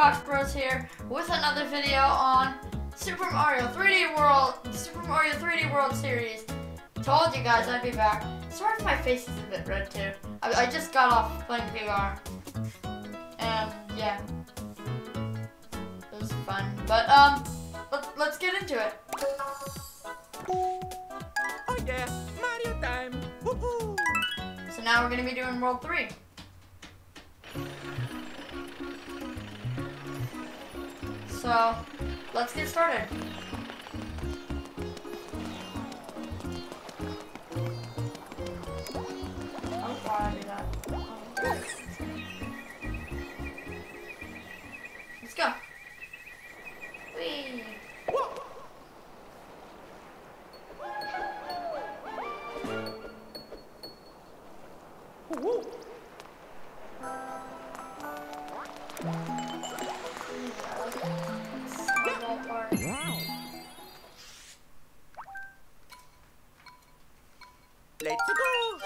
Fox Bros here with another video on Super Mario 3D World series. Told you guys I'd be back. Sorry if my face is a bit red too. I just got off playing VR. And yeah. It was fun. But let's get into it. Oh yeah, Mario time. Woohoo! So now we're gonna be doing World 3. So let's get started. Oh, why I do that? Let's go. Whee! Let's go.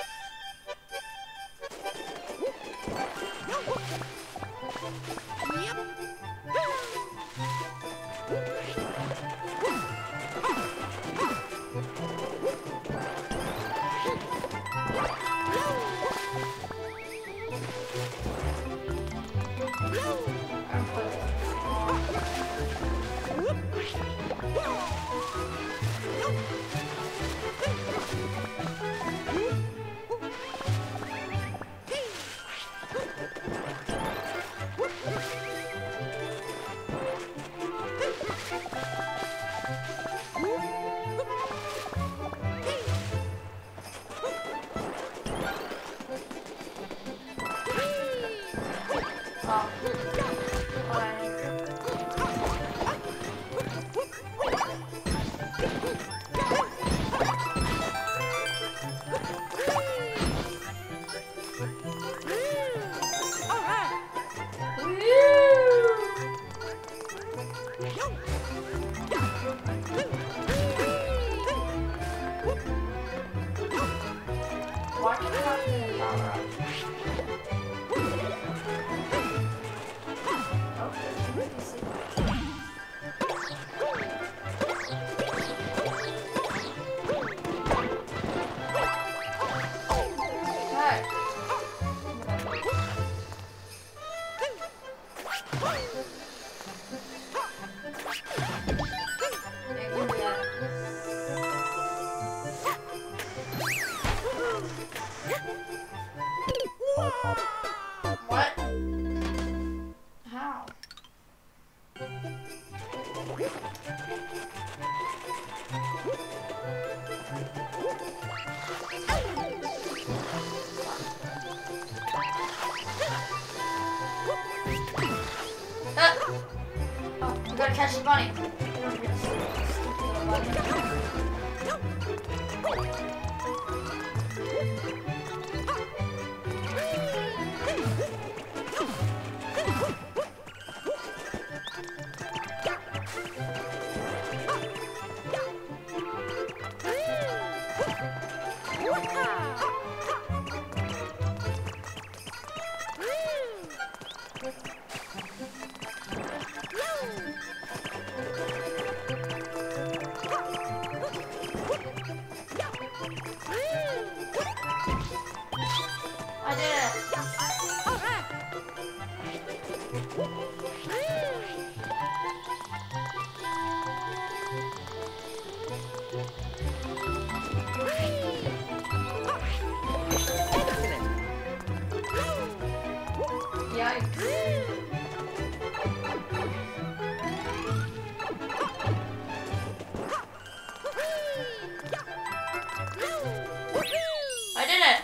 Why can I not do the power up? What? How? Oh, we gotta catch the bunny. I did it! Yikes. I did it!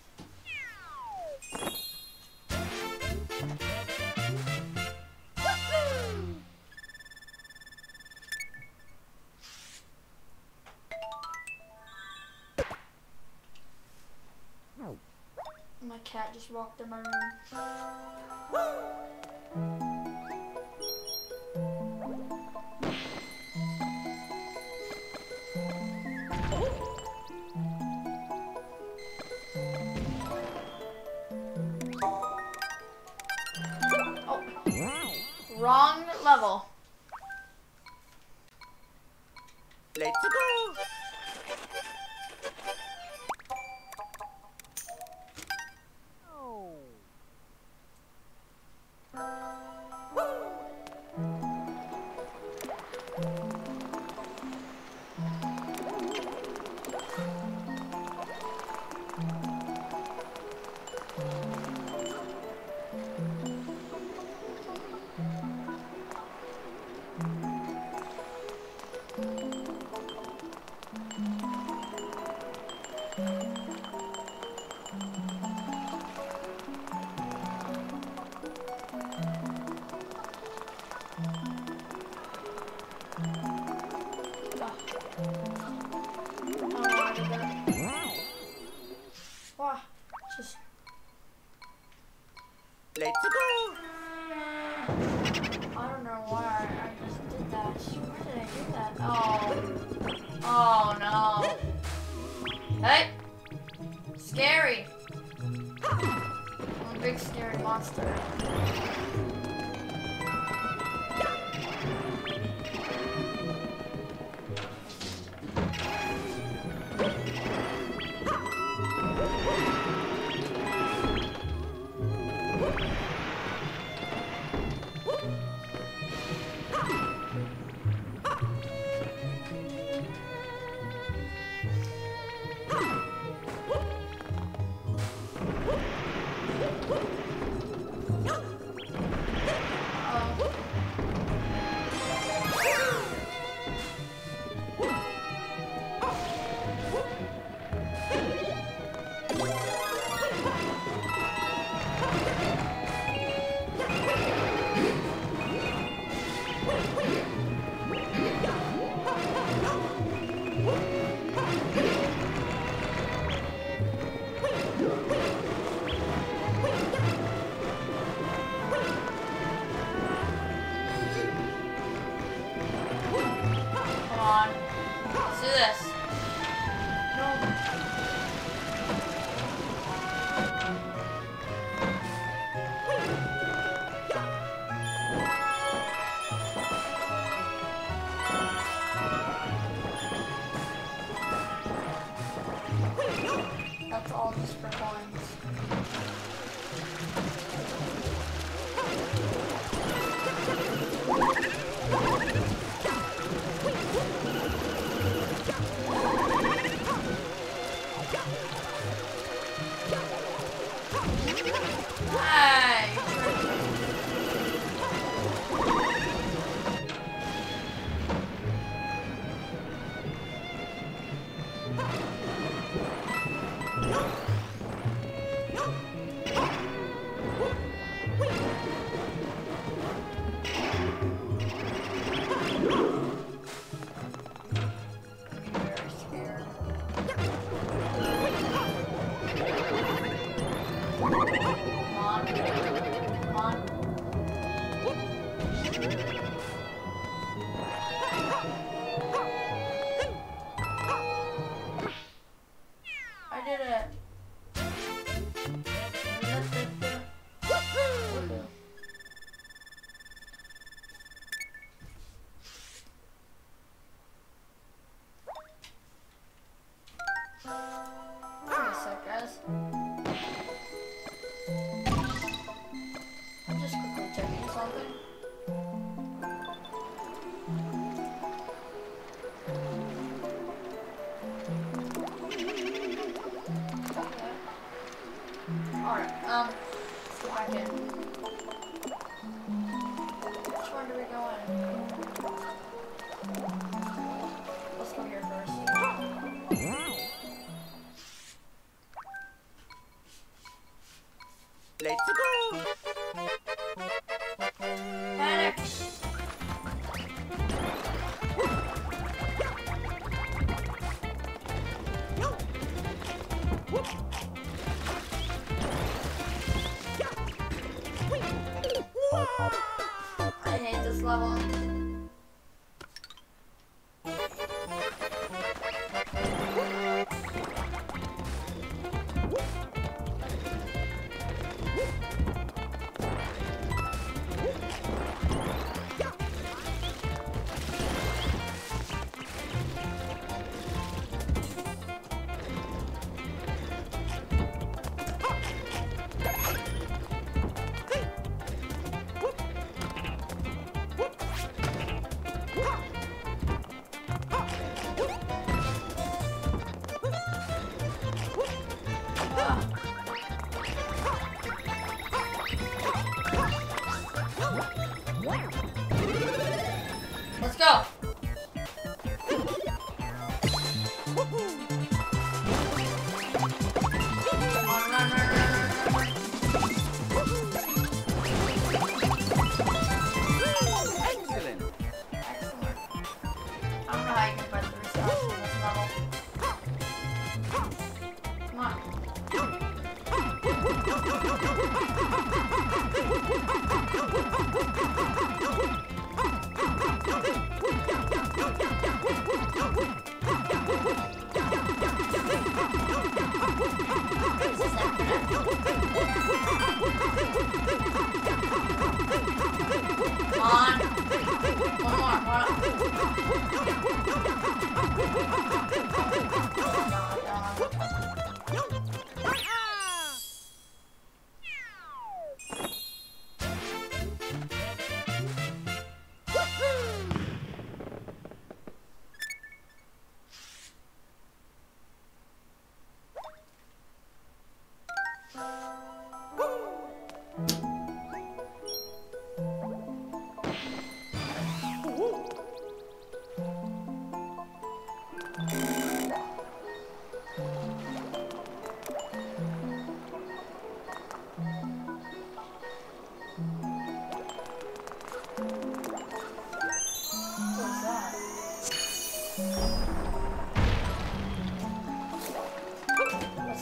My cat just walked in my room. Oh. level. Let's go. Wow, just Let's go. I don't know why I just did that. Why did I do that? Oh. Oh no. Hey! Scary! I'm a big scary monster. That's all just for coins. I did it. Wait a sec, guys. I'm just quickly checking something. Alright, let's go back in. Which one do we go in? Let's go here first. Let's go. Panic! I hate this level.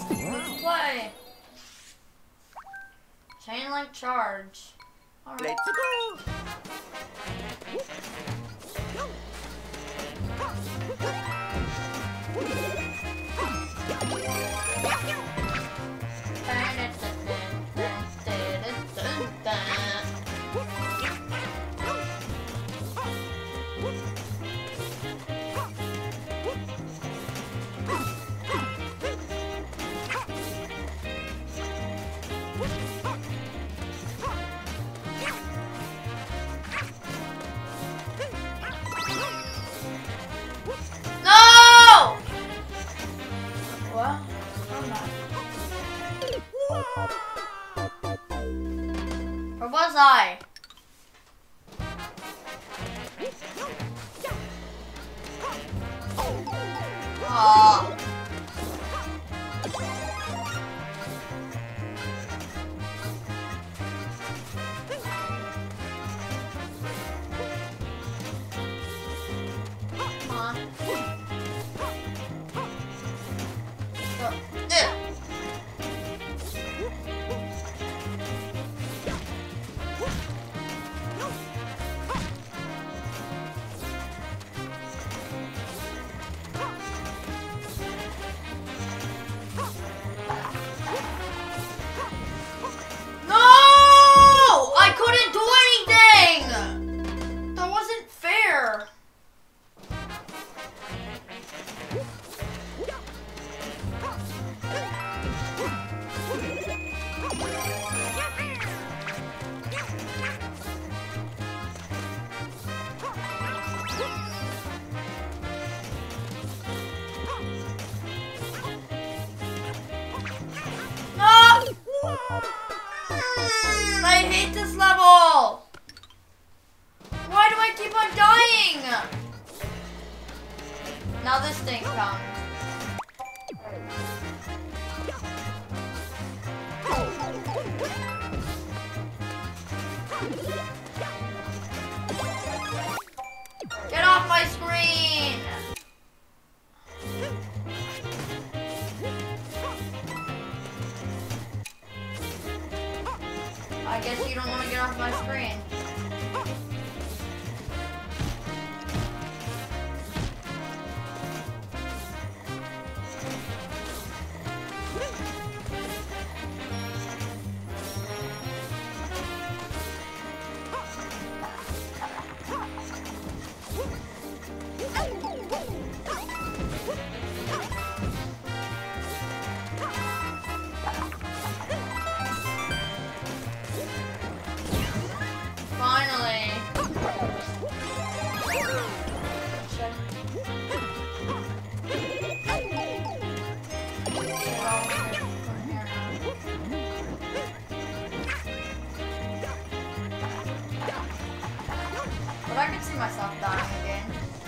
Let's play. Chain link charge. Alright. Let's go. No! What? Where was I? Oh. Come on. No! I couldn't do anything! That wasn't fair. No! I hate this level! Why do I keep on dying? Now this thing comes. Get off my screen! I guess you don't want to get off my screen. Finally. But I can see myself dying again.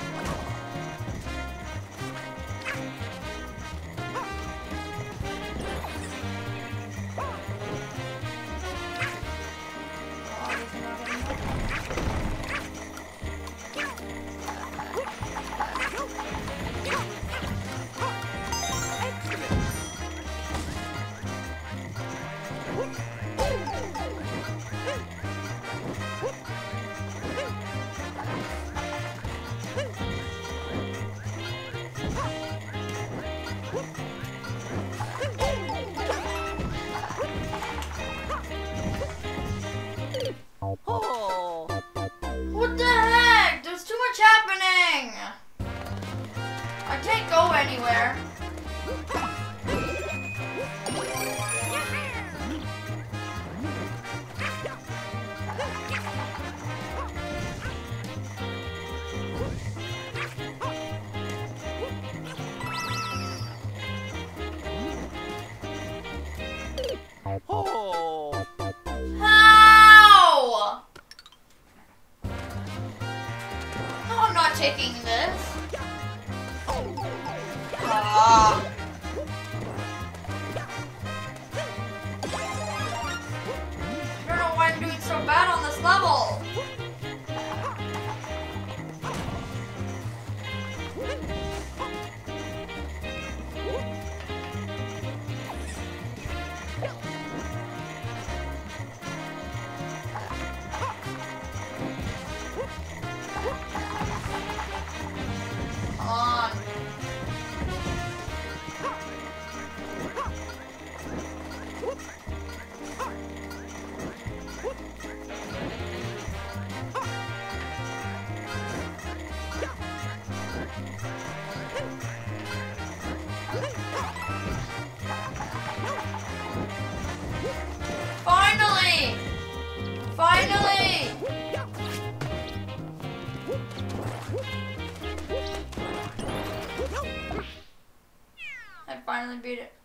Oh. What the heck? There's too much happening. I can't go anywhere. Oh. How? No, I'm not taking this. Ah. I don't know why I'm doing so bad on this level. finally beat it.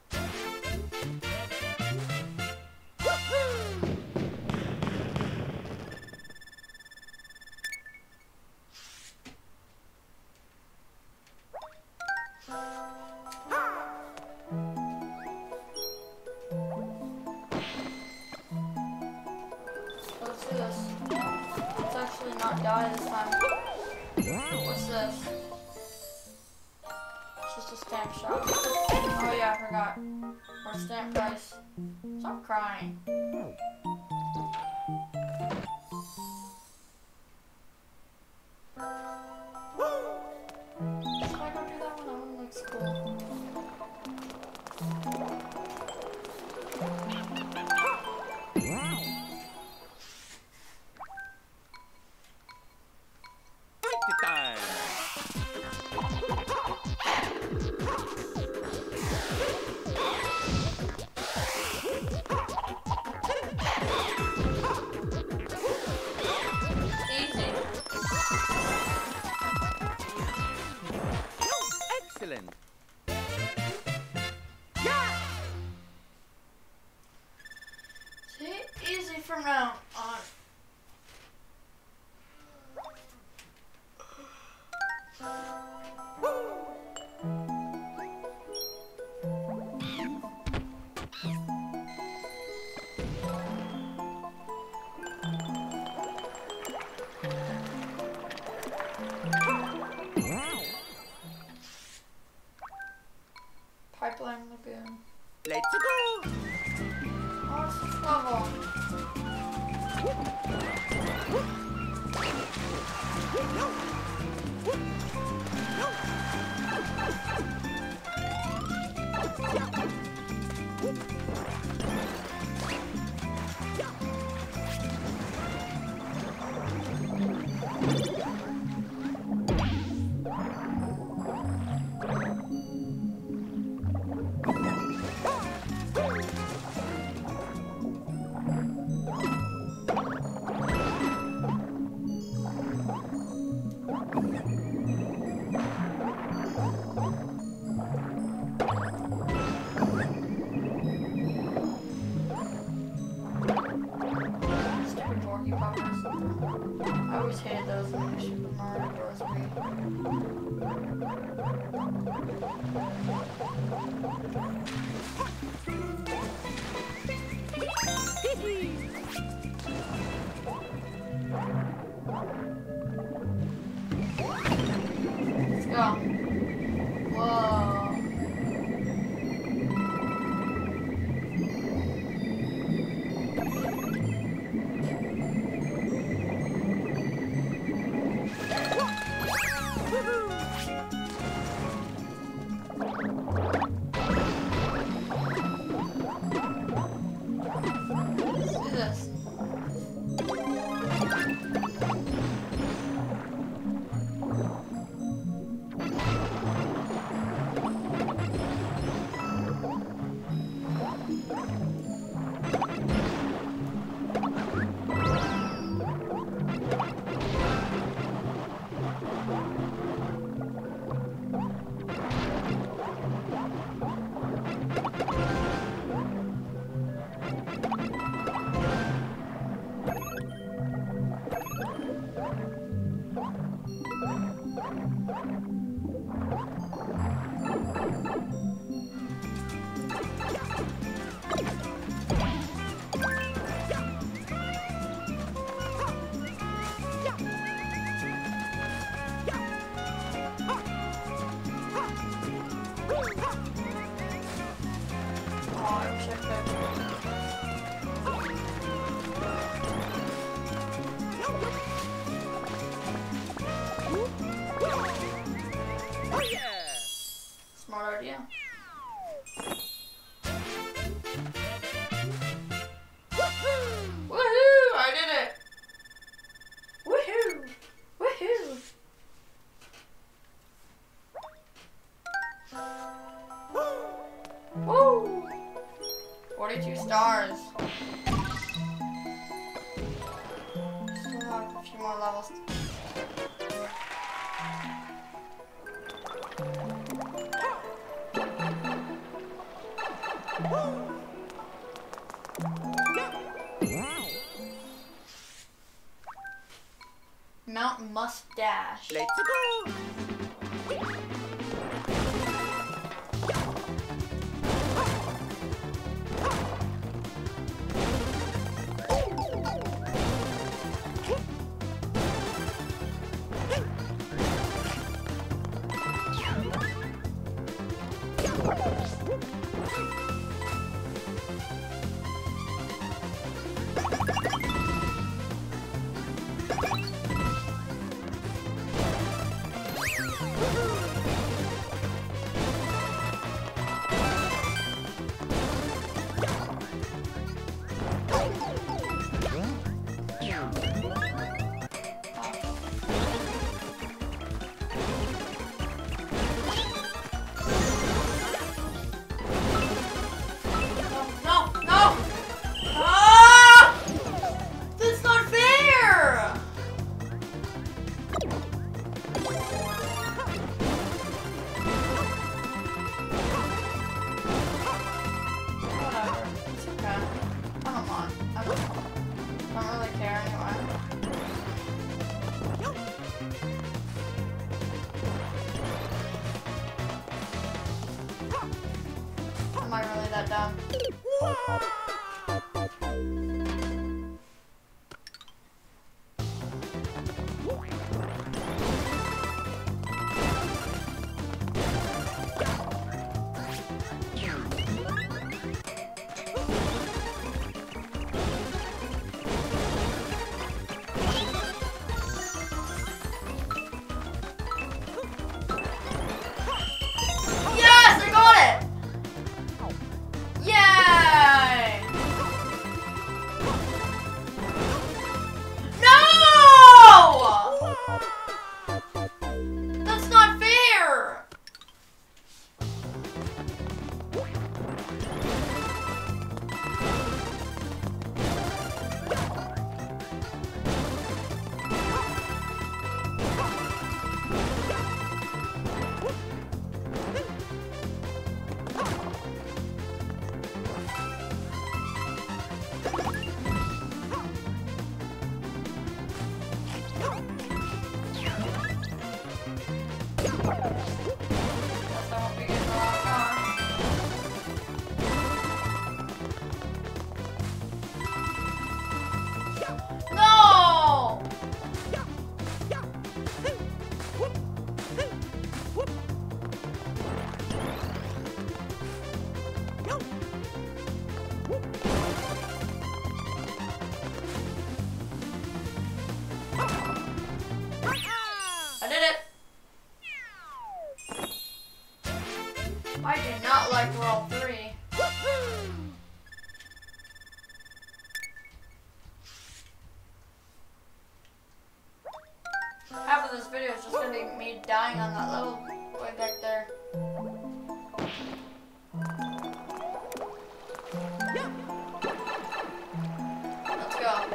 Let's do this. Let's actually not die this time. What's this? It's just a stamp shop. Oh yeah, I forgot. Or stamp price. Stop crying. Should I go do that one? That one looks cool. Time. Easy. Excellent. See? Easy from now on. Pipeline Lagoon. Let's go. Oh, it's this level. Stupid porky poppers. I always hated those in Super Mario Bros. Let's go. Whoa. Let's do this. Oh, I wish I Oh yeah. Smart idea. Woohoo! I did it! Woohoo! Woohoo! Woo! 42 stars. Still have a few more levels. Mount Mustache. Let's go. Am I really that dumb? Yes, I got it! Yay! No! That's not fair! Guess I won't be getting the wrong car. No! I did it! I do not like World 3. Half of this video is just gonna be me dying on that level way back there. Let's go.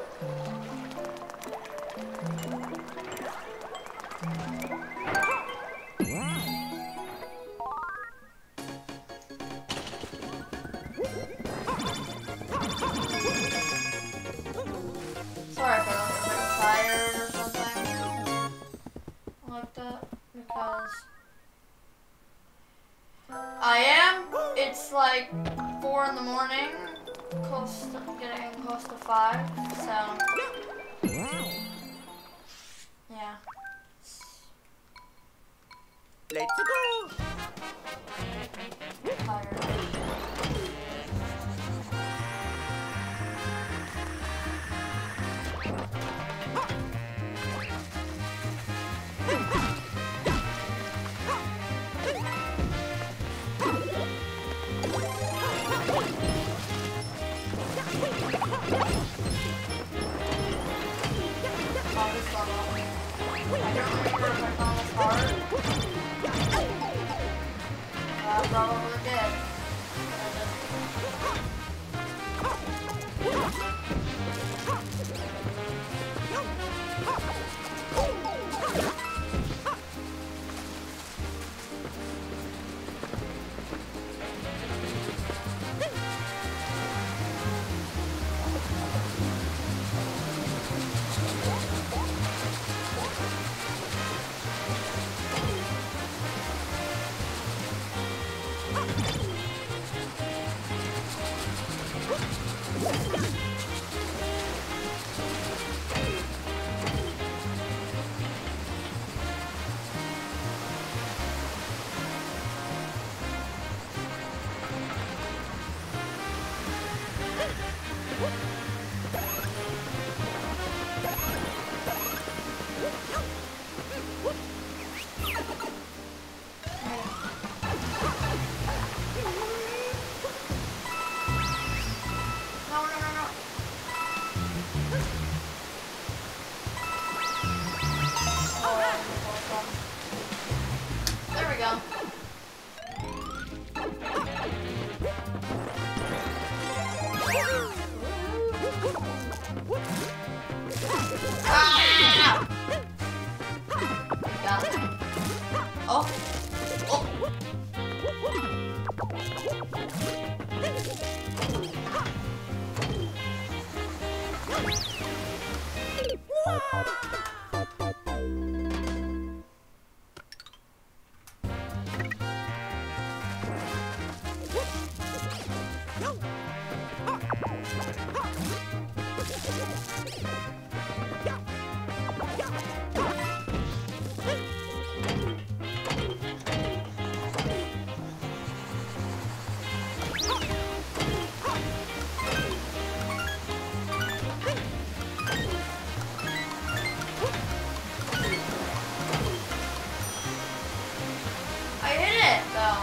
Sorry if I look a bit tired or something like that, because I am. It's like 4 in the morning, getting close to 5, so yeah. Let's go. Tired. Oh, this level. I don't remember if I found this hard. I probably did. Ah! Got it. Oh. Oh. I hit it though.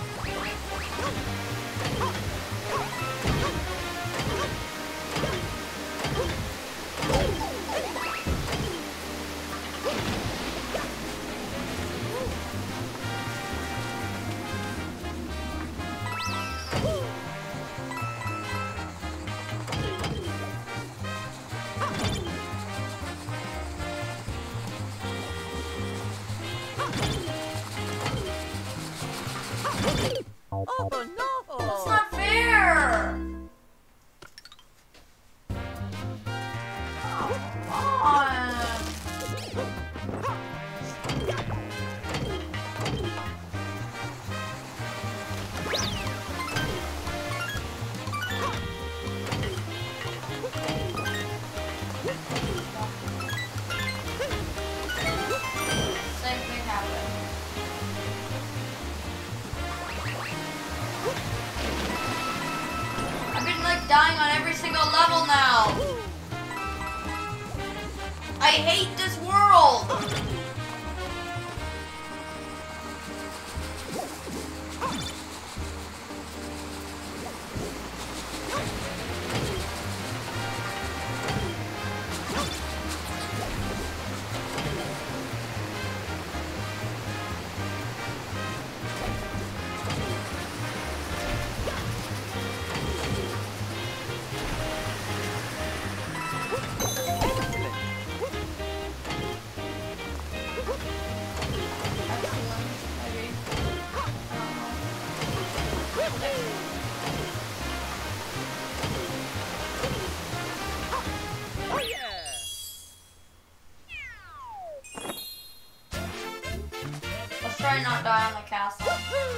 Oh no! That's not fair. Come on. Same thing happened. I've been like dying on every single level now. I hate this world. Oh yeah! Let's try and not die on the castle.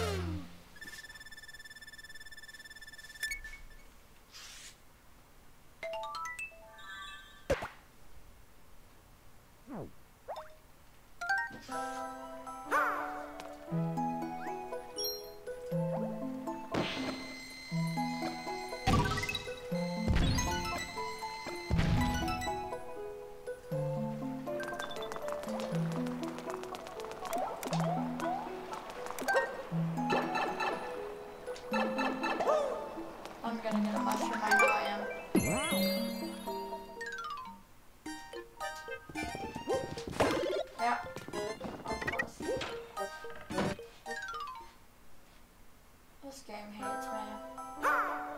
I'm gonna get a mushroom, I know I am. Yep. Of course. This game hates me.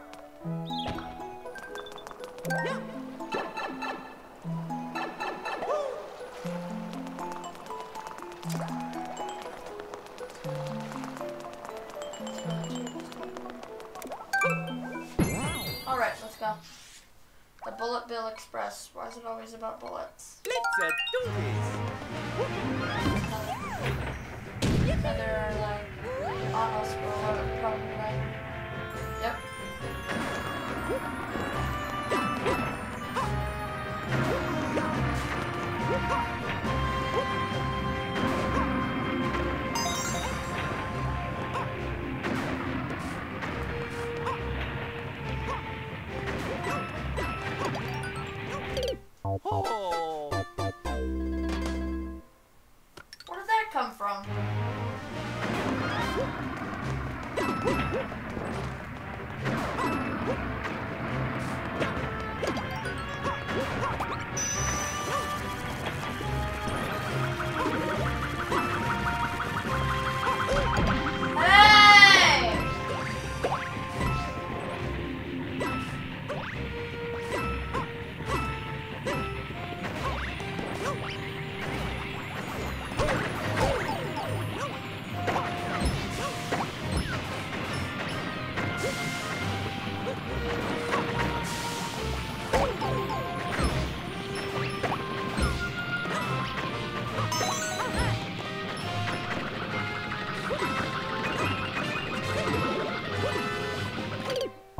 Alright, let's go. The Bullet Bill Express. Why is it always about bullets? Let's do this! Another, like, auto scroller, probably right. Yep. Oh! Where did that come from?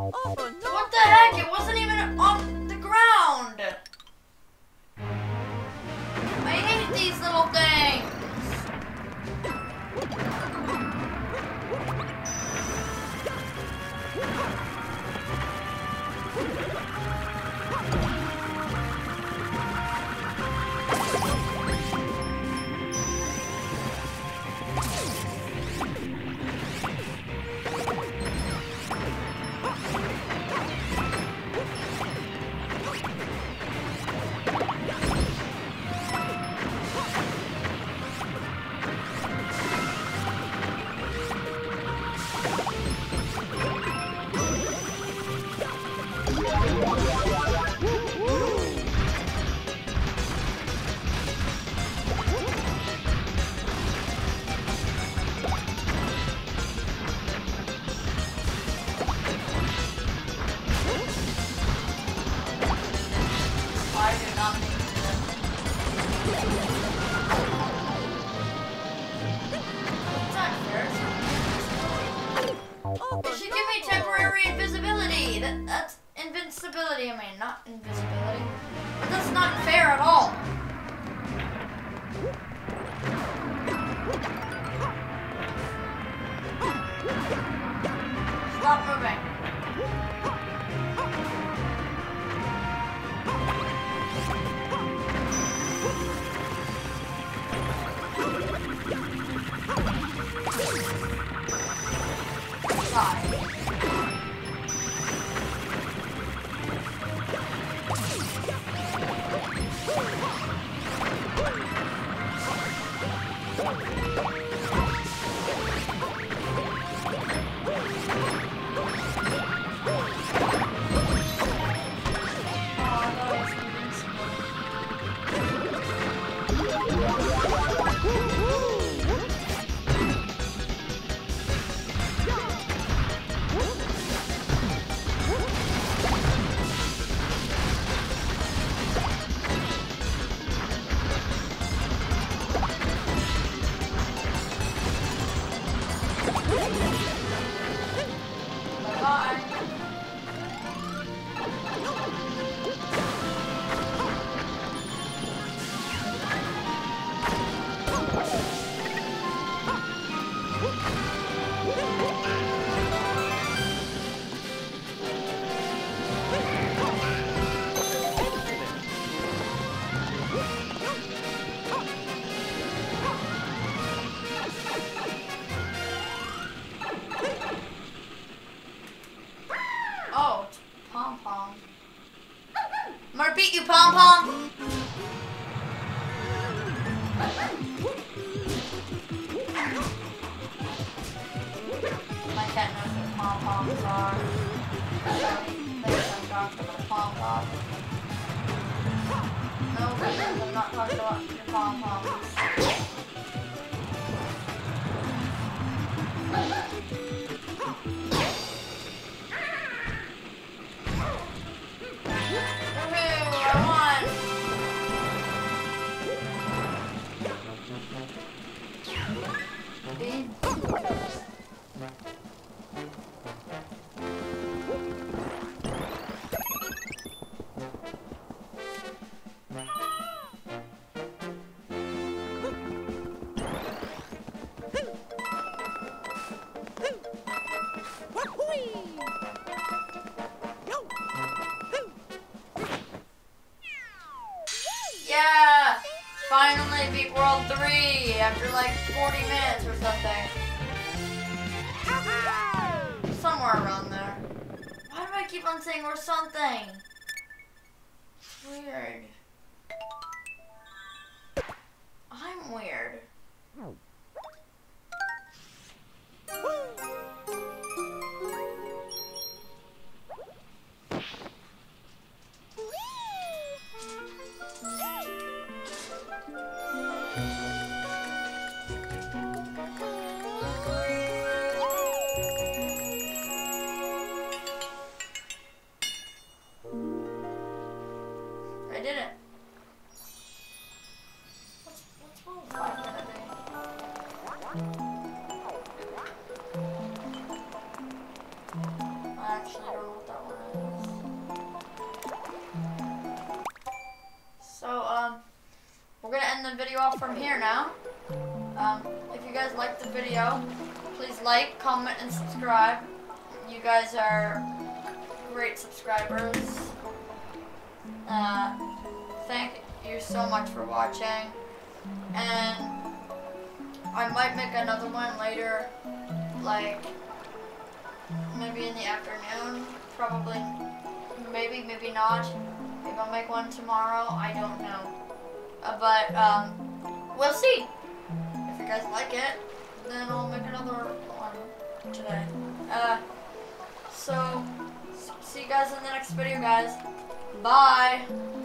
Oh, no. What the heck? It wasn't even on the ground. I hate these little things. I do not think it's unfair. Oh, It should give me temporary invisibility. That's invincibility. I mean, not invisibility. But that's not fair at all. Stop moving. Die. Bye. Oh, it's Pom Pom. I'm gonna beat you, Pom Pom. My cat knows what Pom Poms are. I'm talking about Pom Pom. No, because I'm not talking about your Pom Poms. Yeah! Finally beat World 3 after like 40 minutes or something. Somewhere around there. Why do I keep on saying or something? It's weird. I'm weird. I did it. What's wrong with 5 minute day? actually don't know what that one is. So, we're gonna end the video off from here now. If you guys liked the video, please like, comment, and subscribe. You guys are great subscribers. Thank you so much for watching. And I might make another one later, like maybe in the afternoon, probably, maybe not. Maybe I'll make one tomorrow, I don't know. But we'll see. If you guys like it, then I'll make another one today. So, see you guys in the next video, guys. Bye.